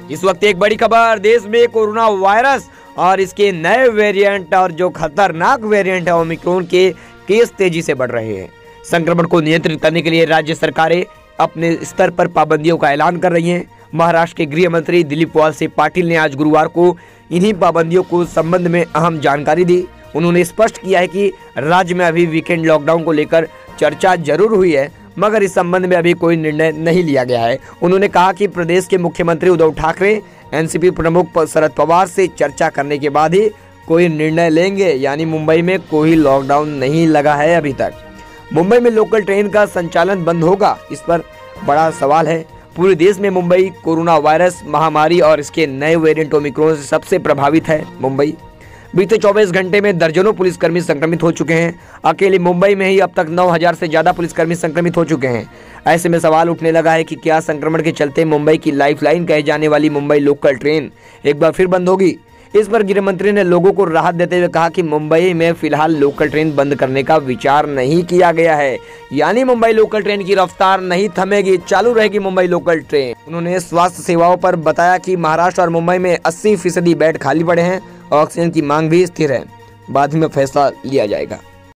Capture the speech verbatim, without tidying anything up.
इस वक्त एक बड़ी खबर, देश में कोरोना वायरस और इसके नए वेरिएंट और जो खतरनाक वेरिएंट है ओमिक्रॉन के केस तेजी से बढ़ रहे हैं। संक्रमण को नियंत्रित करने के लिए राज्य सरकारें अपने स्तर पर पाबंदियों का ऐलान कर रही हैं। महाराष्ट्र के गृह मंत्री दिलीप वळसे पाटिल ने आज गुरुवार को इन्हीं पाबंदियों को संबंध में अहम जानकारी दी। उन्होंने स्पष्ट किया है कि राज्य में अभी वीकेंड लॉकडाउन को लेकर चर्चा जरूर हुई है, मगर इस संबंध में अभी कोई निर्णय नहीं लिया गया है। उन्होंने कहा कि प्रदेश के मुख्यमंत्री उद्धव ठाकरे एनसीपी प्रमुख शरद पवार से चर्चा करने के बाद ही कोई निर्णय लेंगे। यानी मुंबई में कोई लॉकडाउन नहीं लगा है अभी तक। मुंबई में लोकल ट्रेन का संचालन बंद होगा, इस पर बड़ा सवाल है। पूरे देश में मुंबई कोरोना वायरस महामारी और इसके नए वेरिएंट ओमिक्रॉन से सबसे प्रभावित है। मुंबई बीते चौबीस घंटे में दर्जनों पुलिसकर्मी संक्रमित हो चुके हैं। अकेले मुंबई में ही अब तक नौ हज़ार से ज्यादा पुलिसकर्मी संक्रमित हो चुके हैं। ऐसे में सवाल उठने लगा है कि क्या संक्रमण के चलते मुंबई की लाइफलाइन कहे जाने वाली मुंबई लोकल ट्रेन एक बार फिर बंद होगी। इस पर गृह मंत्री ने लोगों को राहत देते हुए कहा कि मुंबई में फिलहाल लोकल ट्रेन बंद करने का विचार नहीं किया गया है। यानी मुंबई लोकल ट्रेन की रफ्तार नहीं थमेगी, चालू रहेगी मुंबई लोकल ट्रेन। उन्होंने स्वास्थ्य सेवाओं पर बताया कि महाराष्ट्र और मुंबई में अस्सी फीसदी बेड खाली पड़े हैं। ऑक्सीजन की मांग भी स्थिर है, बाद में फैसला लिया जाएगा।